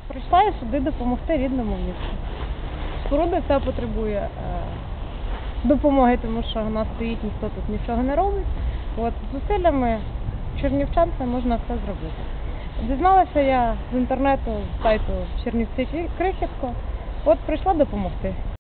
Прийшла я сюди допомогти рідному місту. Споруда ця потребує допомоги, тому що вона стоїть, ніхто тут нічого не робить. От, зусиллями чернівчан це можна все зробити. Дізналася я з інтернету, з сайту Чернівці Крихітко. От прийшла допомогти.